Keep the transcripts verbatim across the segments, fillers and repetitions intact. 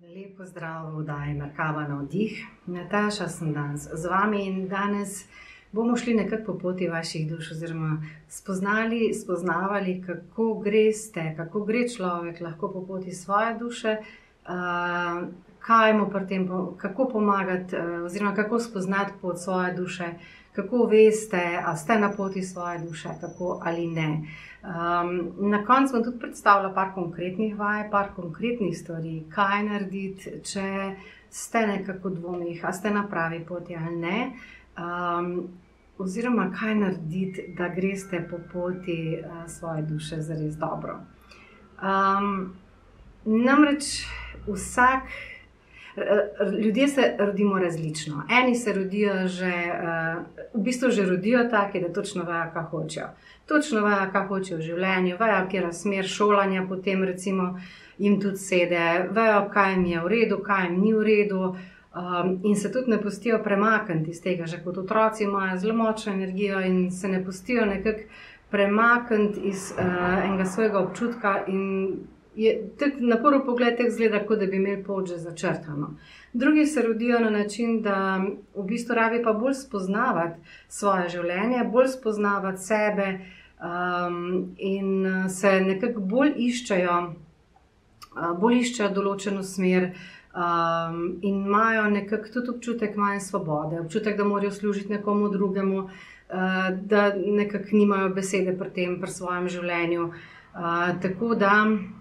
Lep pozdrav v oddaji Merkava na vdih. Nataša sem danes z vami in danes bomo šli nekako po poti vaših duš oziroma spoznali, spoznavali, kako greste, kako gre človek lahko po poti svoje duše, uh, kaj mu pri tem, kako pomagati uh, oziroma kako spoznati pot svoje duše, kako veste, a ste na poti svoje duše, kako ali ne. Um, na koncu bom tudi predstavila par konkretnih vaj, par konkretnih stvari, kaj narediti, če ste nekako dvomih, a ste na pravi poti ali ne, um, oziroma kaj narediti, da greste po poti uh, svoje duše zares dobro. Um, namreč vsak, ljudje se rodimo različno. Eni se rodijo že, v bistvu že rodijo taki, da točno vejo, kaj hočejo. Točno vejo, kaj hočejo v življenju, vejo, kjer je smer šolanja, potem recimo jim tudi sede, vejo, kaj jim je v redu, kaj jim ni v redu, um, in se tudi ne pustijo premakniti iz tega. Že kot otroci imajo zelo močno energijo in se ne pustijo nekako premakniti iz uh, enega svojega občutka in je tako na prvi pogled tako izgleda, kot da bi imeli pot že začrtano. Drugi se rodijo na način, da v bistvu rabi pa bolj spoznavati svoje življenje, bolj spoznavati sebe um, in se nekako bolj iščejo, uh, bolj iščejo določeno smer um, in imajo nekako tudi občutek manj svobode, občutek, da morajo služiti nekomu drugemu, uh, da nekako nimajo besede pri tem, pri svojem življenju. Uh, tako da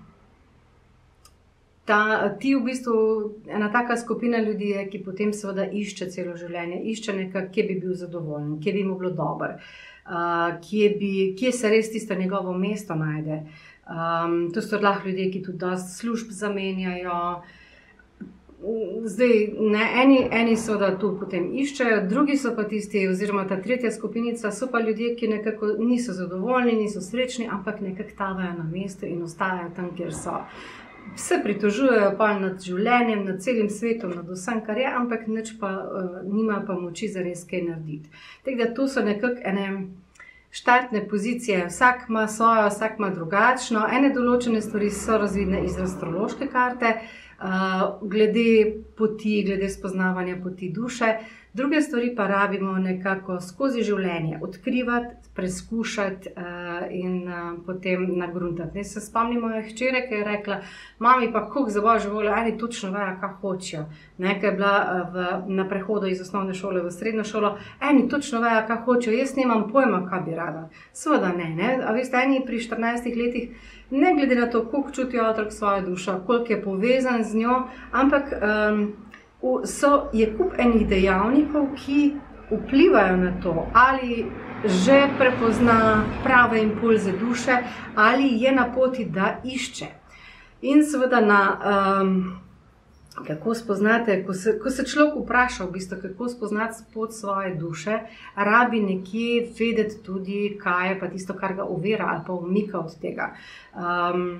Ta, ti v bistvu, ena taka skupina ljudi je, ki potem seveda išče celo življenje, išče nekaj, kje bi bil zadovoljen, kje bi mu bilo dobro, uh, kje, bi, kje se res tisto njegovo mesto najde. Um, to so lahko ljudje, ki tudi dosti služb zamenjajo. Zdaj, ne, eni, eni so, da tu potem iščejo, drugi so pa tisti, oziroma ta tretja skupinica, so pa ljudje, ki nekako niso zadovoljni, niso srečni, ampak nekako tavajo na mestu in ostajajo tam, kjer so. Se pritožujejo pa nad življenjem, nad celim svetom, nad vsem, kar je, ampak nič pa, uh, nimajo pa moči za res kaj narediti. Tako da to so nekako ene štartne pozicije, vsak ima svojo, vsak ima drugačno. Ene določene stvari so razvidne iz astrološke karte, uh, glede poti, glede spoznavanja poti duše. Druge stvari pa rabimo nekako skozi življenje odkrivati, preskušati uh, in uh, potem nagruntati. Ne, se spomnimo moje hčere, ki je rekla, mami pa koliko za božjo voljo, eni točno vejo, kaj hočejo. Nekaj je bila uh, v, na prehodu iz osnovne šole v srednjo šolo, eni točno vejo, kaj hočejo, jaz nimam pojma, kaj bi rada. Seveda ne, ne. A veste, eni pri štirinajstih letih, ne glede na to, koliko čutijo otrok svojo dušo, koliko je povezan z njo, ampak um, So, je kup enih dejavnikov, ki vplivajo na to, ali že prepozna prave impulze duše, ali je na poti, da išče. In seveda, na, um, kako spoznate, ko se, ko se človek vpraša, v bistvu, kako spoznati pot svoje duše, rabi nekje vedeti tudi, kaj je pa tisto, kar ga ovira ali pa umika od tega. Um,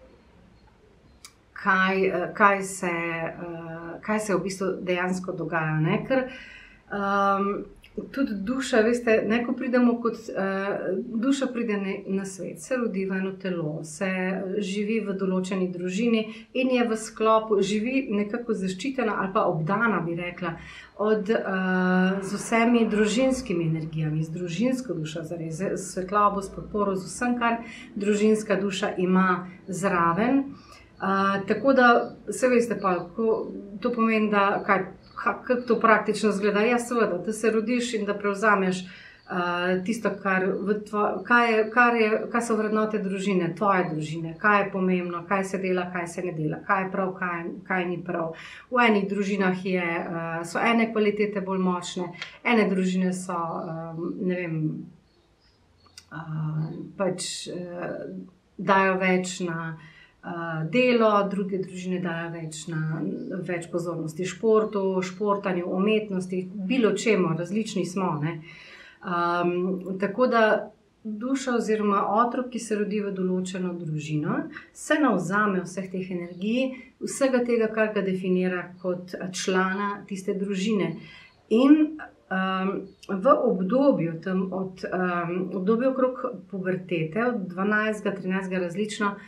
Kaj, kaj, se, kaj se v bistvu dejansko dogaja. Ne? Ker um, tudi duša, veste, ne, ko pridemo kot uh, duša pride na svet, se rodi v eno telo, se živi v določeni družini in je v sklopu, živi nekako zaščitena ali pa obdana, bi rekla, od, uh, z vsemi družinskimi energijami, z družinsko dušo, zares, s svetlobo, s podporo, z vsem, kar družinska duša ima zraven. Uh, tako da, se veste pa, ko, to pomeni, da kaj, kako to praktično izgleda. Ja, seveda, da se rodiš in da prevzameš uh, tisto, kar, v tvo, kaj, je, kar, je, kaj so vrednote družine, tvoje družine, kaj je pomembno, kaj se dela, kaj se ne dela, kaj je prav, kaj, kaj ni prav. V enih družinah je, uh, so ene kvalitete bolj močne, ene družine so, um, ne vem, uh, pač uh, dajo več na delo, druge družine dajo več, na, več pozornosti športu, športanju, umetnosti, bilo čemu, različni smo. Ne? Um, tako da duša oziroma otrok, ki se rodi v določeno družino, se navzame vseh teh energij, vsega tega, kar ga definira kot člana tiste družine. In um, v obdobju, tam od um, obdobju okrog pubertete, od dvanajstega, trinajstega različno,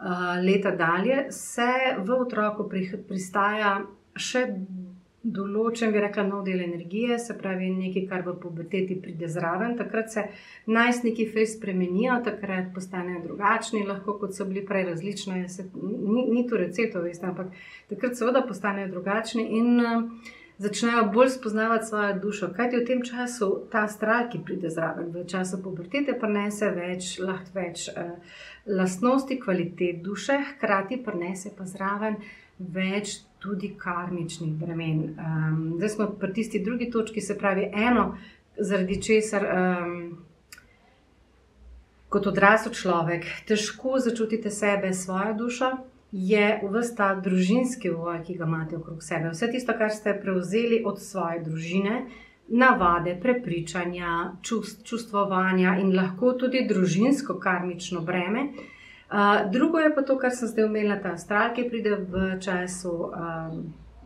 leta dalje, se v otroku pristaja še določen, bi rekla, nov del energije, se pravi nekaj, kar v puberteti pride zraven. Takrat se najstniki fejst spremenijo, takrat postanejo drugačni, lahko kot so bili prej različno, se, ni, ni tu receptov, veste, ampak takrat seveda postanejo drugačni in uh, začnejo bolj spoznavati svojo dušo. Kajti v tem času ta astral, ki pride zraven, v času pubertete prinese več, lahko več uh, lastnosti, kvalitet duše, hkrati prinese pa zraven več tudi karmičnih bremen. Um, zdaj smo pri tisti drugi točki, se pravi eno, zaradi česar um, kot odrasel človek težko začutite sebe, svojo dušo, je ves ta družinski voj, ki ga imate okrog sebe. Vse tisto, kar ste prevzeli od svoje družine, navade, prepričanja, čust, čustvovanja in lahko tudi družinsko karmično breme. Uh, drugo je pa to, kar sem zdaj omenila, ta astral, ki pride v času, um,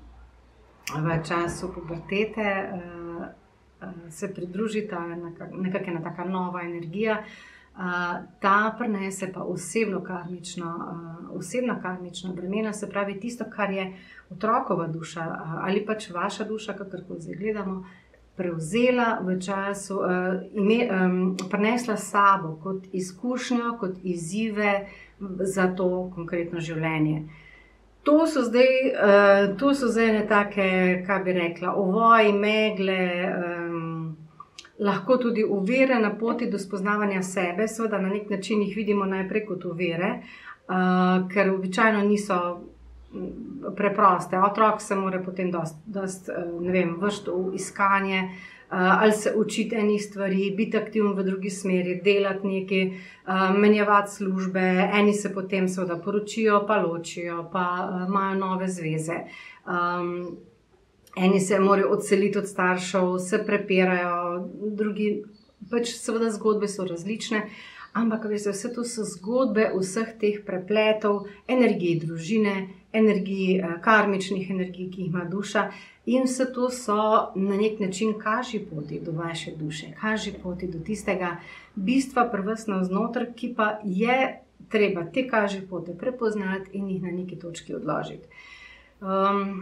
v času pubertete, uh, uh, se pridruži ta nekakšna taka nova energija, uh, ta prinese pa osebno karmično, uh, osebna karmična bremena, se pravi tisto, kar je otrokova duša uh, ali pač vaša duša, kakorkoli zdaj gledamo, prevzela v času, uh, ime, um, prinesla s sabo kot izkušnjo, kot izzive za to konkretno življenje. To so zdaj, uh, to so zdaj ne take, kaj bi rekla, ovoji, megle, um, lahko tudi ovire na poti do spoznavanja sebe, seveda na nek način jih vidimo najprej kot ovire, uh, ker običajno niso preproste. Otrok se mora potem dost, dost, ne vem, vršiti v iskanje, ali se učiti enih stvari, biti aktiven v drugi smeri, delati nekaj, menjevati službe, eni se potem seveda poročijo, pa ločijo, pa imajo nove zveze. Um, eni se morajo odseliti od staršev, se prepirajo, drugi, pač seveda zgodbe so različne, ampak veste, vse to so zgodbe vseh teh prepletov, energiji družine, energiji, karmičnih energij, ki jih ima duša, in vse to so na nek način kaži poti do vaše duše, kaži poti do tistega bistva prvotno znotraj, ki pa je treba te kaži poti prepoznati in jih na neki točki odložiti. Um,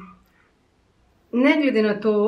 ne glede na to,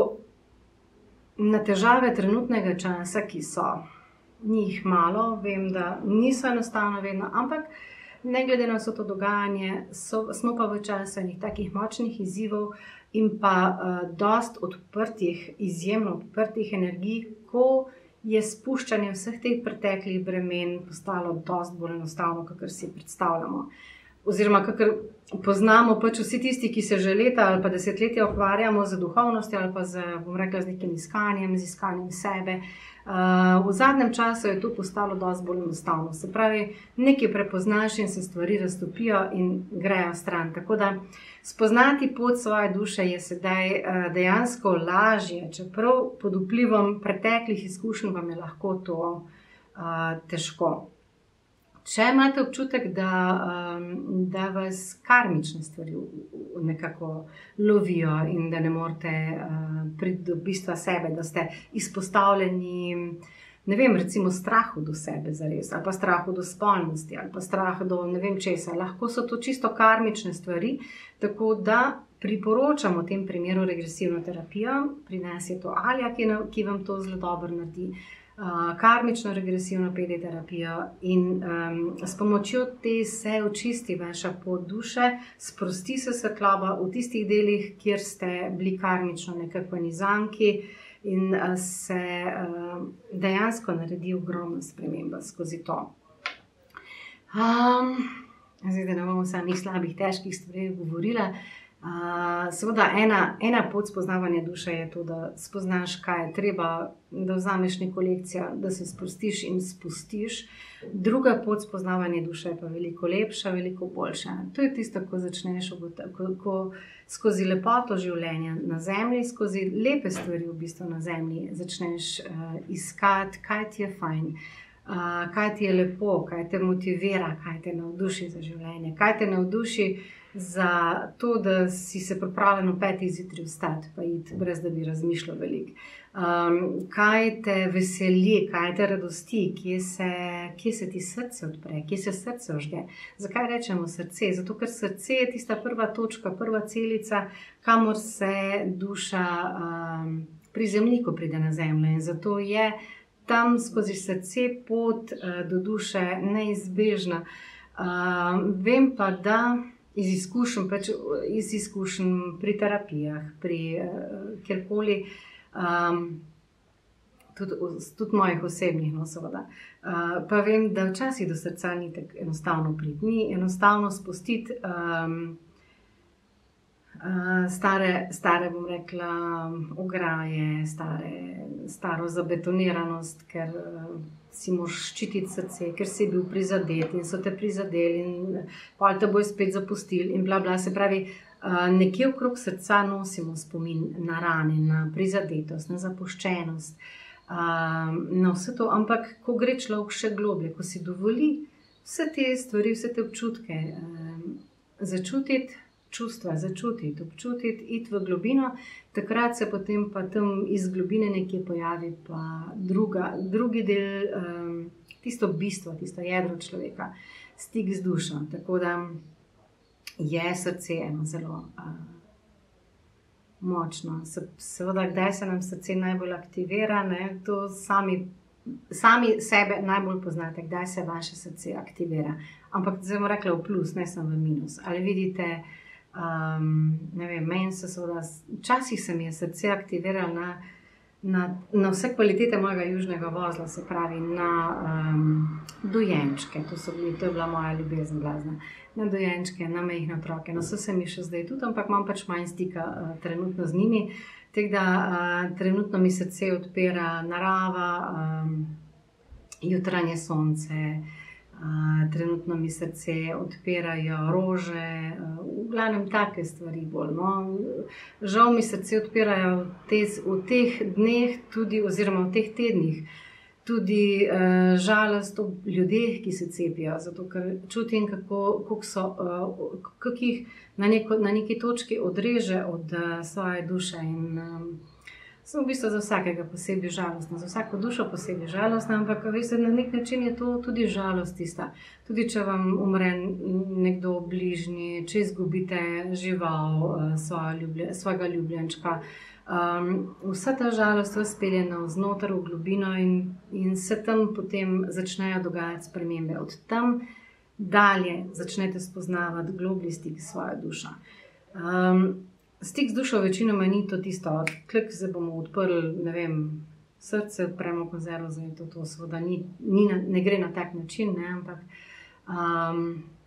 na težave trenutnega časa, ki so, ni jih malo, vem, da niso enostavno vedno, ampak ne glede na vse to dogajanje, so, smo pa v času enih takih močnih izzivov in pa uh, dost odprtih, izjemno odprtih energij, ko je spuščanje vseh teh preteklih bremen postalo dost bolj enostavno, kakor si predstavljamo. Oziroma, kakor poznamo pač vsi tisti, ki se že leta ali pa desetletja ukvarjamo z duhovnostjo ali pa z, bom rekla, z nekim iskanjem, z iskanjem sebe. Uh, v zadnjem času je to postalo dosti bolj enostavno. Se pravi, nekaj prepoznaš in se stvari raztopijo in grejo stran. Tako da spoznati pot svoje duše je sedaj uh, dejansko lažje, čeprav pod vplivom preteklih izkušenj vam je lahko to uh, težko. Če imate občutek, da, um, da vas karmične stvari nekako lovijo in da ne morete uh, priti do bistva sebe, da ste izpostavljeni, ne vem, recimo strahu do sebe zares, ali pa strahu do spolnosti, ali pa strahu do ne vem česa, lahko so to čisto karmične stvari, tako da priporočam v tem primeru regresivno terapijo, pri nas je to Alja, ki, ki vam to zelo dobro naredi, Uh, karmično regresivno pe de terapijo in um, s pomočjo te se očisti vaša pot duše, sprosti se svetloba v tistih delih, kjer ste bili karmično nekakveni zanki in uh, se uh, dejansko naredi ogromna sprememba skozi to. Um, zdaj, da ne bomo samih slabih, težkih stvari govorila. Uh, seveda, ena, ena pot spoznavanja duše je to, da spoznaš, kaj je treba, da vzameš neko lekcijo, da se sprostiš in spustiš. Druga pot spoznavanja duše je pa veliko lepša, veliko boljša. To je tisto, ko začneš ko, ko skozi lepoto življenja na zemlji, skozi lepe stvari v bistvu na zemlji, začneš uh, iskati, kaj ti je fajn, uh, kaj ti je lepo, kaj te motivira, kaj te navduši za življenje, kaj te navduši za to, da si se pripravljen v petih zjutraj vstati, pa iti, brez da bi razmišljal veliko. Um, kaj te veseli, kaj te radosti, kje se, kje se ti srce odpre, kje se srce ožge. Zakaj rečemo srce? Zato, ker srce je tista prva točka, prva celica, kamor se duša um, prizemlji, ko pride na zemljo. In zato je tam skozi srce pot uh, do duše neizbežna. Uh, vem pa, da iz izkušenj, pač iz izkušenj pri terapijah, pri uh, kjerkoli, Um, tudi, tudi mojih osebnih, no, seveda. Uh, pa vem, da včasih do srca ni tako enostavno priti, ni enostavno spustiti um, uh, stare, stare, bom rekla, ograje, stare, staro zabetoniranost, ker uh, si moraš ščititi srce, ker si bil prizadet in so te prizadeli in pa te bojo spet zapustili in bla bla, se pravi. Uh, nekje okrog srca nosimo spomin na rane, na prizadetost, na zapuščenost, uh, na vse to, ampak ko gre človek še globlje, ko si dovoli vse te stvari, vse te občutke, uh, začutiti čustva, začutiti, občutiti, iti v globino, takrat se potem pa tam iz globine nekje pojavi pa druga, drugi del, um, tisto bistvo, tisto jedro človeka, stik z dušo, tako da je srce eno zelo uh, močno. Se, seveda, kdaj se nam srce najbolj aktivira, ne? To sami, sami sebe najbolj poznate, kdaj se vaše srce aktivira. Ampak zdaj bom rekla v plus, ne sem v minus. Ali vidite, um, ne vem, meni se seveda, včasih se mi je srce aktiviralo na, na, na vse kvalitete mojega južnega vozla, se pravi na um, dojenčke, to, so bili, to je bila moja ljubezen blazna. Na dojenčke, na majhne otroke. No, so se mi še zdaj tudi, ampak imam pač manj stika uh, trenutno z njimi. Tako da uh, trenutno mi srce odpira narava, um, jutranje sonce, uh, trenutno mi srce odpirajo rože, uh, v glavnem take stvari bolj. No. Žal mi srce odpirajo te, v teh dneh tudi, oziroma v teh tednih, tudi uh, žalost ob ljudeh, ki se cepijo, zato ker čutim, kako, kako so, uh, kako jih na, neko, na neki točki odreže od uh, svoje duše. In, um, sem v bistvu za vsakega posebej žalostna, za vsako dušo posebej žalostna, ampak veste, na nek način je to tudi žalost tista. Tudi če vam umre nekdo bližnji, če izgubite žival, uh, svojo ljublje, svojega ljubljenčka. Um, vsa ta žalost vas pelje navznoter v globino in, in se tam potem začnejo dogajati spremembe. Od tam dalje začnete spoznavati globlji stik s svojo dušo. Um, stik z dušo večinoma ni to tisto, klik se bomo odprli, ne vem, srce, odpremo konzervo, za to, to seveda ni, ni, ne gre na tak način, ne, ampak um,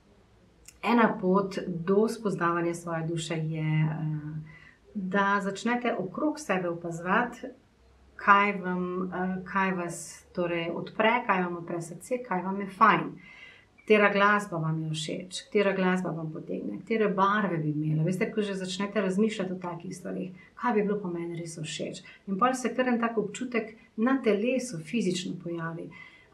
ena pot do spoznavanja svoje duše je uh, da začnete okrog sebe opazovati, kaj, vam, kaj vas torej odpre, kaj vam odpre srce, kaj vam je fajn, katera glasba vam je všeč, katera glasba vam potegne, katere barve bi imela. Veste, ko že začnete razmišljati o takih stvarih, kaj bi bilo pa meni res všeč. In potem se kar en tak občutek na telesu fizično pojavi.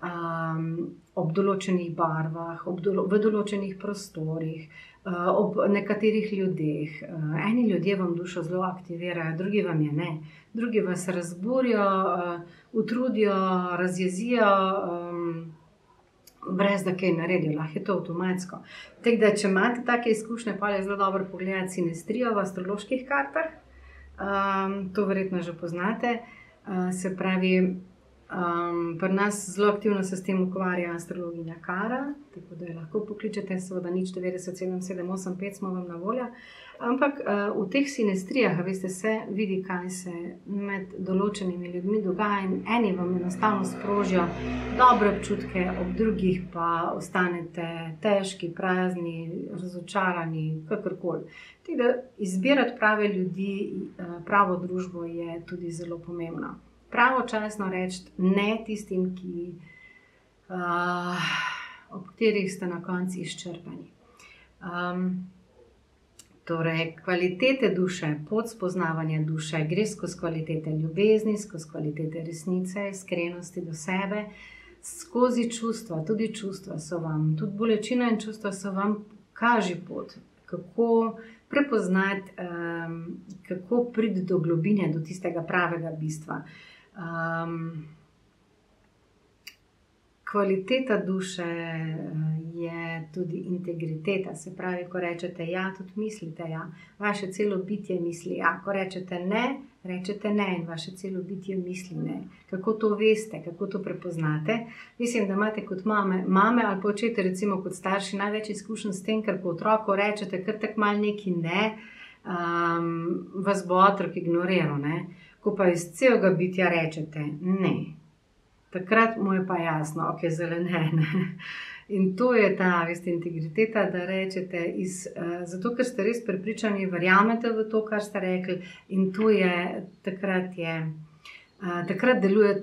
Um, ob določenih barvah, ob dolo, v določenih prostorih, uh, ob nekaterih ljudeh. Uh, eni ljudje vam dušo zelo aktivirajo, drugi vam je ne. Drugi vas razburijo, uh, utrudijo, razjezijo, um, brez da kaj naredijo, lahko je to avtomatsko. Tako da, če imate take izkušnje, pa je zelo dobro pogledati sinestrijo v astroloških kartah. Um, to verjetno že poznate. Uh, se pravi, Um, pri nas zelo aktivno se s tem ukvarja astrologinja Kara, tako da jo lahko pokličete, seveda nič devetdeset sedem sedem osem pet smo vam na voljo. Ampak uh, v teh sinestrijah, veste, se vidi, kaj se med določenimi ljudmi dogaja in eni vam enostavno sprožijo dobre občutke, ob drugih pa ostanete težki, prazni, razočarani, kakorkoli. Tako da izbirati prave ljudi, uh, pravo družbo je tudi zelo pomembno. Pravočasno reči ne tistim, ki, uh, ob katerih ste na koncu izčrpani. Um, torej, kvalitete duše, pot spoznavanja duše, gre skozi kvalitete ljubezni, skozi kvalitete resnice, iskrenosti do sebe, skozi čustva, tudi čustva so vam, tudi bolečina in čustva so vam kaži pot. kako prepoznati, um, kako priti do globine, do tistega pravega bistva. Um, kvaliteta duše je tudi integriteta, se pravi, ko rečete ja, tudi mislite ja, vaše celo bitje misli ja, ko rečete ne, rečete ne in vaše celo bitje misli ne. Kako to veste, kako to prepoznate? Mislim, da imate kot mame, mame ali pa očete, recimo kot starši, največ izkušenj s tem, ker po otroku rečete kar tak mal neki ne, um, vas bo otrok ignoriral, ne? Ko pa iz celega bitja rečete ne. Takrat mu je pa jasno, ok, zelene. In to je ta, veste, integriteta, da rečete, iz, uh, zato ker ste res prepričani, verjamete v to, kar ste rekli, in to je, takrat je, uh, takrat deluje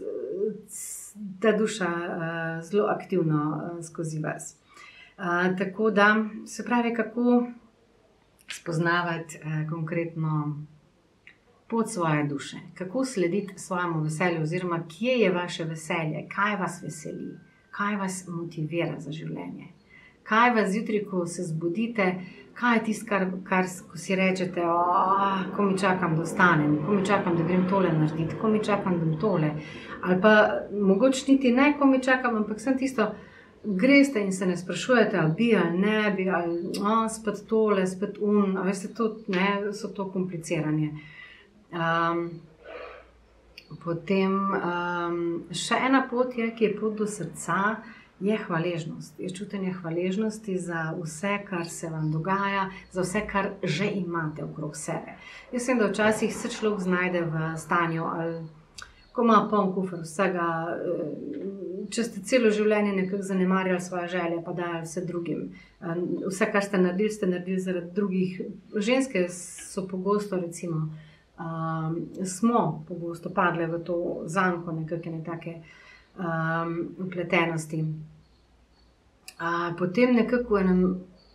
ta duša uh, zelo aktivno uh, skozi vas. Uh, tako da, se pravi, kako spoznavati uh, konkretno pot svoje duše, kako slediti svojemu veselju, oziroma kje je vaše veselje, kaj vas veseli, kaj vas motivira za življenje, kaj vas zjutraj, ko se zbudite, kaj je tisto, kar, kar ko si rečete, ko mi čakam, da vstanem, ko mi čakam, da grem tole narediti, ko mi čakam, da grem tole, ali pa mogoče niti ne, ko mi čakam, ampak sem tisto, greste in se ne sprašujete, ali bi, ali ne bi, ali o, spet tole, spet un, a veste, to, ne, so to kompliciranje. Um, potem um, še ena pot je, ki je pot do srca, je hvaležnost. Je čutenje hvaležnosti za vse, kar se vam dogaja, za vse, kar že imate okrog sebe. Jaz vem, da včasih se človek znajde v stanju, ali ko ima poln kufer vsega, če ste celo življenje nekako zanemarjali svoje želje, pa dajali vse drugim. Vse, kar ste naredili, ste naredili zaradi drugih. Ženske so pogosto, recimo, Um, smo pogosto padle v to zanko nekakšne take um, upletenosti. Uh, potem nekako v enem,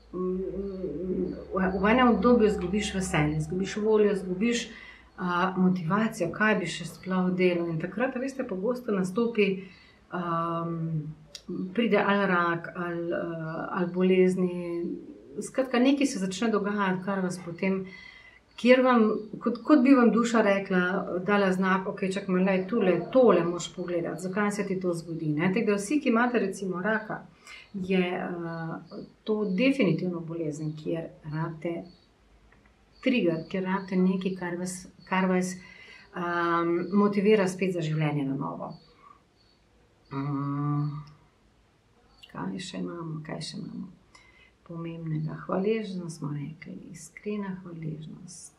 v enem obdobju zgubiš veselje, zgubiš voljo, zgubiš uh, motivacijo, kaj bi še sploh delal. In takrat, veste, pogosto nastopi, um, pride ali rak, ali, uh, ali bolezni. Skratka, nekaj se začne dogajati, kar vas potem kjer vam, kot, kot bi vam duša rekla, dala znak, ok, čak me lej, tole, tole moš pogledati, zakaj se ti to zgodi. Ne? Tako da vsi, ki imate recimo raka, je uh, to definitivno bolezen, kjer rabite trigger, kjer rabite nekaj, kar vas, kar vas um, motivira spet za življenje na novo. Um, kaj še imamo, kaj še imamo? Pomembnega. Hvaležnost smo rekli, iskrena hvaležnost.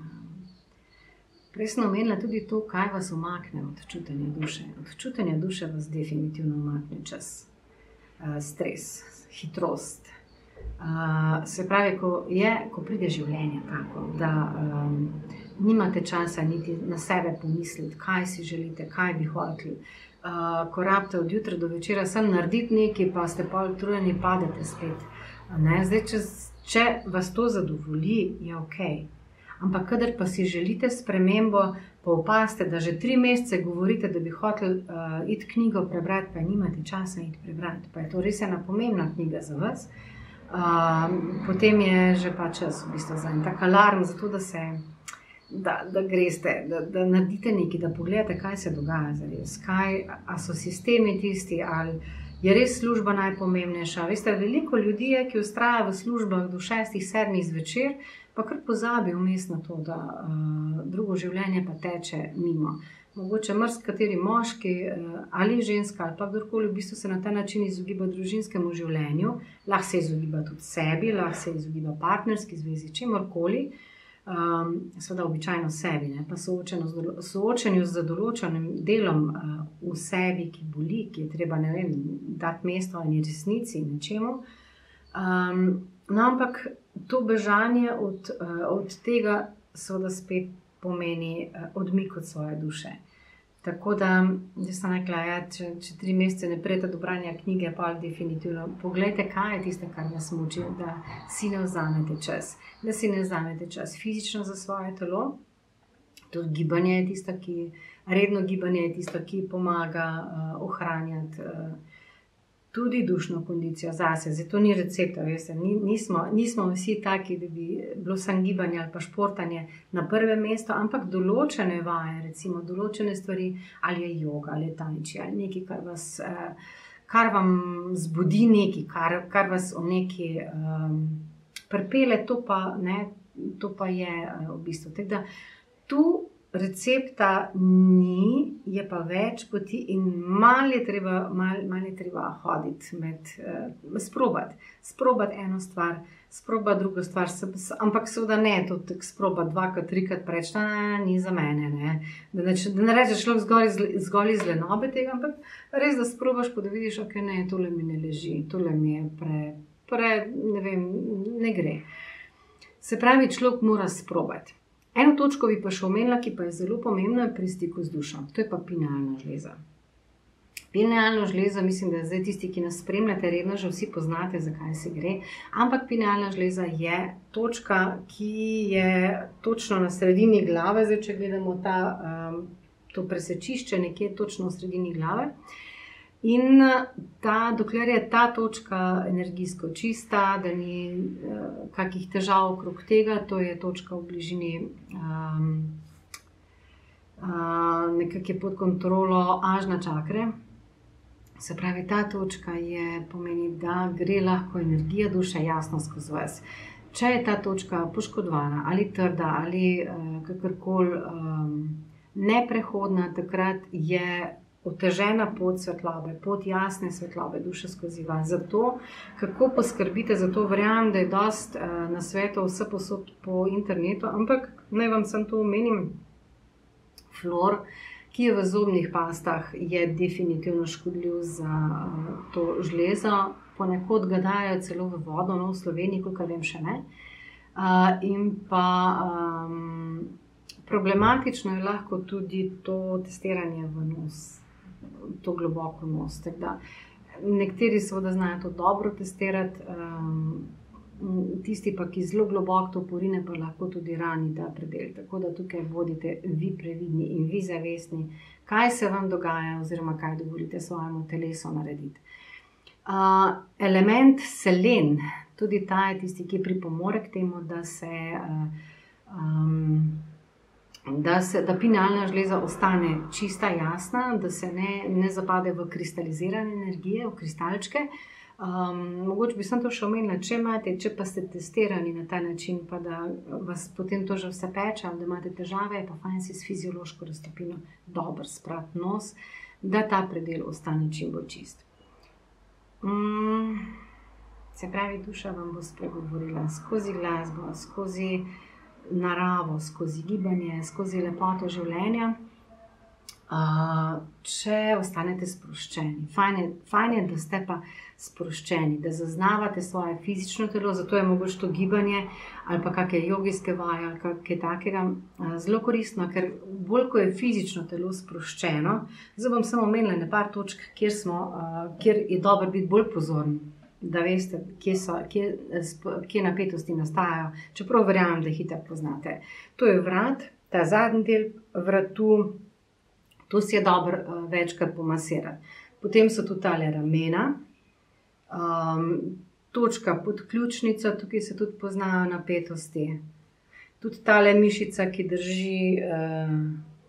Prej sem omenila tudi to, kaj vas umakne od čutenja duše. Od čutenja duše vas definitivno umakne čas, stres, hitrost. Se pravi, ko, je, ko pride življenje tako, da um, nimate časa niti na sebe pomisliti, kaj si želite, kaj bi hoteli. Uh, ko rabite od jutra do večera samo narediti nekaj, pa ste pol utrujeni, padete spet. Ne, zdaj, če, če vas to zadovolji, je ok. Ampak, kadar pa si želite spremembo, pa opazite, da že tri mesece govorite, da bi hoteli uh, iti knjigo prebrati, pa nimate časa iti prebrati, pa je to res ena pomembna knjiga za vas, uh, potem je že pa čas v bistvu za en tak alarm, zato da se, da, da greste, da, da naredite nekaj, da pogledate, kaj se dogaja zares, kaj, a so sistemi tisti, ali je res služba najpomembnejša. Veste, veliko ljudi je, ki vztraja v službah do šestih, sedmih zvečer, pa kar pozabi vmes na to, da uh, drugo življenje pa teče mimo. Mogoče marsikateri moški uh, ali ženska ali pa kdorkoli v bistvu se na ta način izogiba družinskemu življenju, lahko se izogiba tudi sebi, lahko se izogiba partnerski zvezi, čemorkoli, um, seveda običajno sebi, ne, pa soočenju z določenim delom uh, v sebi, ki boli, ki je treba, ne vem, dati mesto in resnici in nečemu. Um, no, ampak to bežanje od, uh, od tega seveda spet pomeni uh, odmik od svoje duše. Tako da, jaz sem rekla, ja, če, če tri mesece ne prijete do branja knjige, pa definitivno poglejte, kaj je tiste, kar vas muči, da si ne vzamete čas. Da si ne vzamete čas fizično za svoje telo. Tudi gibanje je tisto, ki, redno gibanje je tisto, ki pomaga uh, ohranjati uh, tudi dušno kondicijo zase. Zato ni recepta, veste, nismo, nismo vsi taki, da bi bilo samo gibanje ali pa športanje na prvem mestu, ampak določene vaje, recimo določene stvari, ali je joga, ali je tai chi, ali nekaj, kar vas, kar vam zbudi nekaj, kar, kar vas v neki um, pripelje, to pa, ne, to pa je v bistvu. Tako da tu recepta ni, je pa več poti in malo je treba, mal, mal je treba hoditi, med, uh, sprobati. Sprobati eno stvar, sprobati drugo stvar, se, ampak seveda ne, to tako sprobati dvakrat, trikrat preč, ne, ni za mene, ne. Da ne, da ne rečeš človek zgolj, zgolj iz lenobe tega, ampak res, da sprobaš, pa da vidiš, ok, ne, tole mi ne leži, tole mi je pre, pre, ne vem, ne gre. Se pravi, človek mora sprobati. Eno točko bi pa še omenila, ki pa je zelo pomembna pri stiku z dušo. To je pa pinealna žleza. Pinealno žlezo, mislim, da zdaj tisti, ki nas spremljate redno, že vsi poznate, zakaj se gre. Ampak pinealna žleza je točka, ki je točno na sredini glave. Zdaj, če gledamo ta, um, to presečišče nekje točno v sredini glave. In ta, dokler je ta točka energijsko čista, da ni uh, kakih težav okrog tega, to je točka v bližini, um, uh, nekako je pod kontrolo ažna čakre. Se pravi, ta točka je, pomeni, da gre lahko energija duše jasno skozi vas. Če je ta točka poškodovana ali trda ali uh, kakorkoli um, neprehodna, takrat je otežena pot svetlobe, pot jasne svetlobe duše skozi vas. Zato, kako poskrbite, zato verjamem, da je dost uh, nasvetov vse posod po internetu, ampak naj vam sem to omenim, fluor, ki je v zobnih pastah, je definitivno škodljiv za uh, to žlezo. Ponekod ga dajo celo v vodo, no v Sloveniji, kolikor vem, še ne. Uh, in pa um, problematično je lahko tudi to testiranje v nos. To globoko nos. Da, nekateri seveda znajo to dobro testirati, um, tisti pa, ki zelo globoko to porine, pa lahko tudi rani ta predel. Tako da tukaj bodite vi previdni in vi zavestni, kaj se vam dogaja oziroma kaj dovolite svojemu telesu narediti. Uh, element selen, tudi ta je tisti, ki pripomore k temu, da se uh, um, Da, se, da pinealna žleza ostane čista, jasna, da se ne, ne zapade v kristalizirane energije, v kristalčke. Um, mogoče bi sem to še omenila, če imate, če pa ste testirani na ta način, pa da vas potem to že vse peče, da imate težave, pa fajn si s fiziološko raztopino dober sprat nos, da ta predel ostane čim bolj čist. Um, se pravi, duša vam bo spregovorila skozi glasbo, skozi naravo, skozi gibanje, skozi lepoto življenja, uh, če ostanete sproščeni. Fajn je, fajn je, da ste pa sproščeni, da zaznavate svoje fizično telo, zato je mogoče to gibanje ali pa kakšne jogijske vaje ali kaj takega uh, zelo koristno, ker bolj, ko je fizično telo sproščeno, zdaj bom samo omenila na par točk, kjer, smo, uh, kjer je dobro biti bolj pozorni, da veste, kje, so, kje, kje napetosti nastajajo, čeprav verjamem, da jih itak poznate. To je vrat, ta zadnji del vratu, to si je dobro uh, večkrat pomasirati. Potem so tu tale ramena, um, točka pod ključnico, tukaj se tudi poznajo napetosti. Tudi tale mišica, ki drži, uh,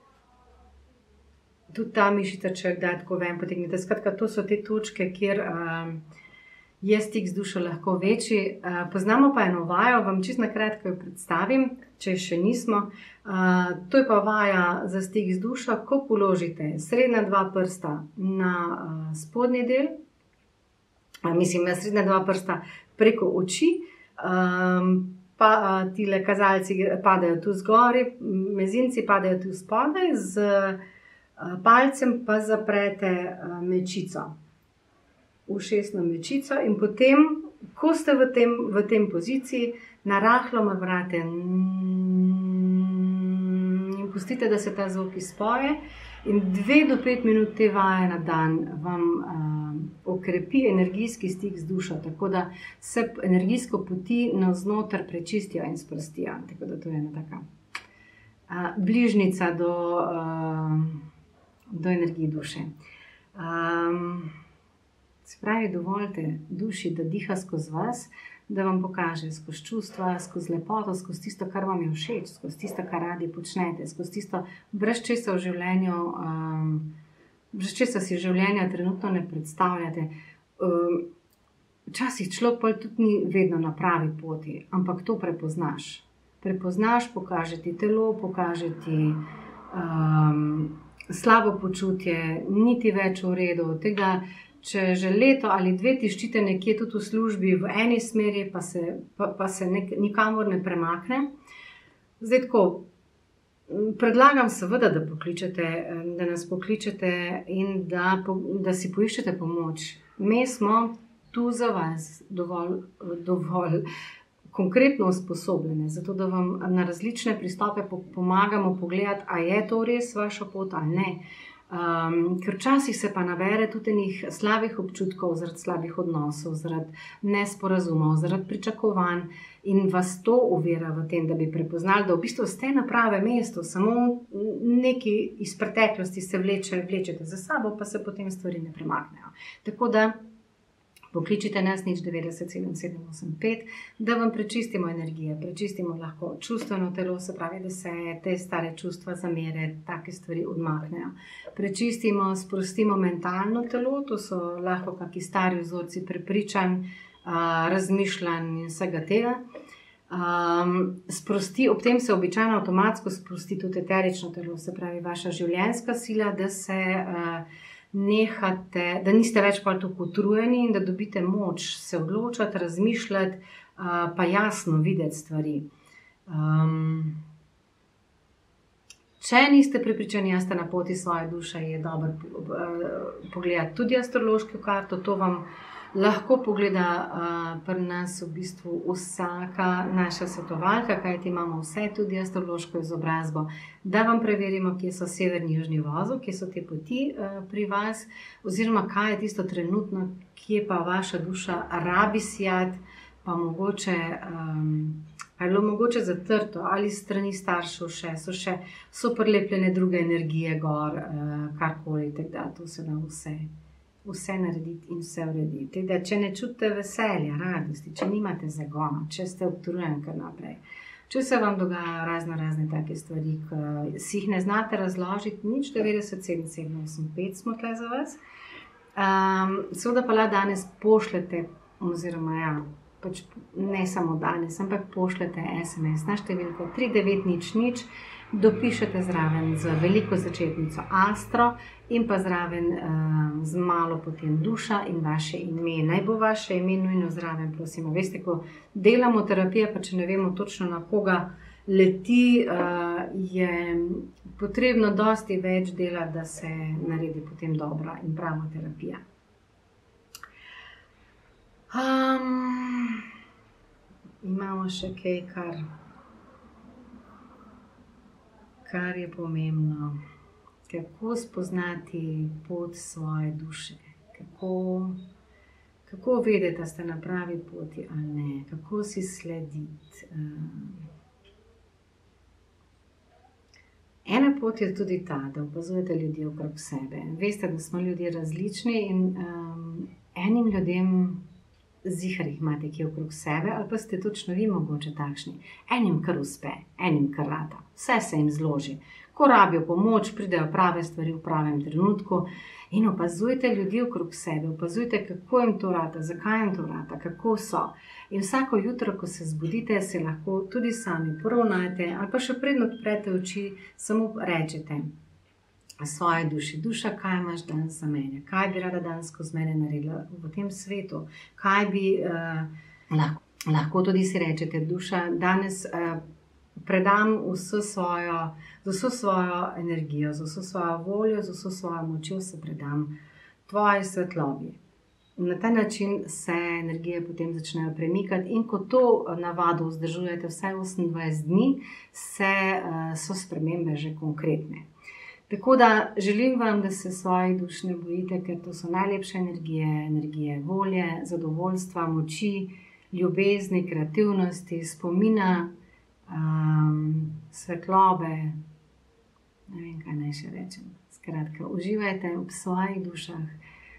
tudi ta mišica, če jo kdaj tako ven potegnete. Skratka, to so te točke, kjer uh, je stik z dušo lahko večji. Poznamo pa eno vajo, vam čisto na kratko jo predstavim, če še nismo. To je pa vaja za stik z dušo, ko položite srednja dva prsta na spodnji del, mislim, srednja dva prsta preko oči, pa tile kazalci padajo tu zgori, mezinci padajo tu spodaj, z palcem pa zaprete mečico. Ušesno mečico in potem, ko ste v tem, v tem poziciji, narahlo vrate in pustite, da se ta zvok izpoje in dve do pet minut te vaje na dan vam uh, okrepi energijski stik z dušo, tako da se energijsko poti navznoter prečistijo in sprostijo. Tako da to je ena taka uh, bližnica do, uh, do energije duše. Um, Se pravi, dovolite duši, da diha skozi vas, da vam pokaže skozi čustva, skozi lepoto, skozi tisto, kar vam je všeč, skozi tisto, kar radi počnete, skozi tisto, brez česa v življenju, um, brez česa si življenja trenutno ne predstavljate. Um, Včasih človek pa tudi ni vedno na pravi poti, ampak to prepoznaš. Prepoznaš, pokaže ti telo, pokaže ti um, slabo počutje, ni ti več v redu. Tega, če že leto ali dve tiščite nekje tudi v službi v eni smeri, pa se, pa, pa se nek, nikamor ne premakne. Zdaj tako, predlagam seveda, da pokličete, da nas pokličete in da, da si poiščete pomoč. Mi smo tu za vas dovolj, dovolj konkretno usposobljene, zato da vam na različne pristope pomagamo pogledati, a je to res vaša pot ali ne. Um, ker včasih se pa nabere tudi enih slabih občutkov zaradi slabih odnosov, zaradi nesporazumov, zaradi pričakovanj in vas to ovira v tem, da bi prepoznali, da v bistvu ste na pravem mestu, samo nekaj iz preteklosti se vleče, vlečete za sabo, pa se potem stvari ne premaknejo. Tako da pokličite nas nič devetdeset sedem sedem osem pet, da vam prečistimo energije, prečistimo lahko čustveno telo, se pravi, da se te stare čustva, zamere, take stvari odmaknejo. Prečistimo, sprostimo mentalno telo, to so lahko kakšni stari vzorci prepričanj, razmišljanj in vsega tega. Um, sprosti, ob tem se običajno avtomatsko sprosti tudi eterično telo, se pravi vaša življenjska sila, da se uh, nehate, da niste več pa tako utrujeni in da dobite moč se odločati, razmišljati, uh, pa jasno videti stvari. Um, če niste prepričani, da ste na poti svoje duše, je dobro uh, pogledati tudi astrološko karto, to vam lahko pogleda uh, pri nas v bistvu vsaka naša svetovalka, kajti imamo vse tudi astrološko izobrazbo, da vam preverimo, kje so severni južni vozovi, kje so te poti uh, pri vas, oziroma kaj je tisto trenutno, kje pa vaša duša rabi sijati, pa mogoče, um, pa je bilo mogoče zatrto ali strani staršev še, so še so prilepljene druge energije gor, uh, karkoli, tako da to se da vse. Vse narediti in vse urediti. Da, če ne čutite veselja, radosti, če nimate zagona, če ste obturujeni kar naprej, če se vam dogajajo razno razne take stvari, ki si jih ne znate razložiti, nič devetdeset sedem sedem osem pet smo tukaj za vas. Um, seveda pa lahko danes pošljete, oziroma ja, pač ne samo danes, ampak pošljete es em es na številko tri devet nič nič, dopišete zraven z veliko začetnico Astro in pa zraven uh, z malo potem duša in vaše ime. Naj bo vaše ime nujno zraven, prosimo. Veste, ko delamo terapije, pa če ne vemo točno na koga leti, uh, je potrebno dosti več dela, da se naredi potem dobra in prava terapija. Um, imamo še kaj, kar kar je pomembno, kako spoznati pot svoje duše, kako, kako vedeti, da ste na pravi poti ali ne, kako si slediti. Ena pot je tudi ta, da opazujete ljudi okrog sebe. Veste, da smo ljudje različni in um, enim ljudem zihar jih imate kje okrog sebe, ali pa ste točno vi mogoče takšni. Enim kar uspe, enim kar rata, vse se jim zloži. Ko rabijo pomoč, pridejo prave stvari v pravem trenutku in opazujte ljudi okrog sebe, opazujte, kako jim to rata, zakaj jim to rata, kako so. In vsako jutro, ko se zbudite, se lahko tudi sami poravnajte, ali pa še predno odprete oči, samo rečete svoje duši. Duša, kaj imaš danes za mene? Kaj bi rada danes skozi mene naredila v tem svetu? Kaj bi, uh, lahko, lahko tudi si rečete, duša, danes uh, predam vso svojo, z vso svojo energijo, z vso svojo voljo, z vso svojo močjo se predam tvoji svetlobi. Na ta način se energije potem začnejo premikati in ko to navado vzdržujete vsaj osemindvajset dni, se, uh, so spremembe že konkretne. Tako da želim vam, da se svojih duš ne bojite, ker to so najlepše energije, energije volje, zadovoljstva, moči, ljubezni, kreativnosti, spomina, um, svetlobe, ne vem, kaj naj še rečem. Skratka, uživajte v svojih dušah,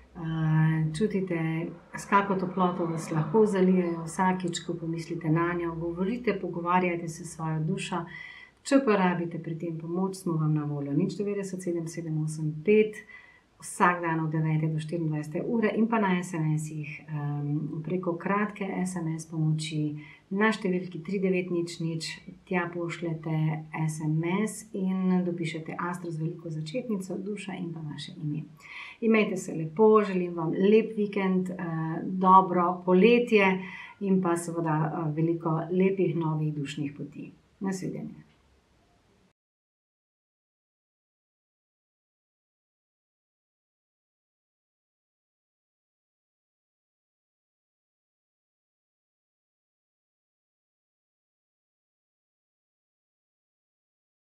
čutite, s kako toploto vas lahko zalijejo vsakič, ko pomislite nanjo. Govorite, pogovarjajte se s svojo dušo. Če pa rabite pri tem pomoč, smo vam na voljo. nič devetdeset sedem sedem osem pet, vsak dan od devete do štiriindvajsete ure in pa na es em esih um, preko kratke es em es pomoči na številki tri devet nič nič, tja pošljete es em es in dopišete Astro z veliko začetnico, duša in pa vaše ime. Imejte se lepo, želim vam lep vikend, dobro poletje in pa seveda veliko lepih novih dušnih poti. Nasvidenje.